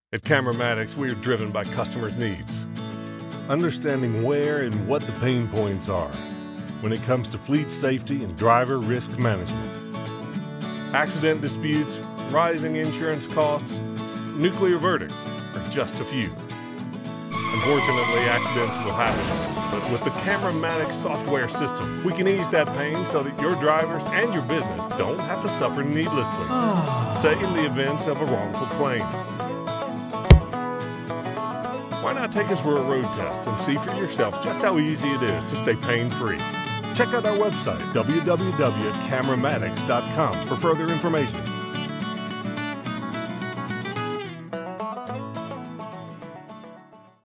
At Cameramatics, we are driven by customers' needs, understanding where and what the pain points are when it comes to fleet safety and driver risk management. Accident disputes, rising insurance costs, nuclear verdicts are just a few. Unfortunately, accidents will happen, but with the Cameramatics software system, we can ease that pain so that your drivers and your business don't have to suffer needlessly, say in the event of a wrongful claim. Why not take us for a road test and see for yourself just how easy it is to stay pain-free? Check out our website, www.cameramatics.com, for further information.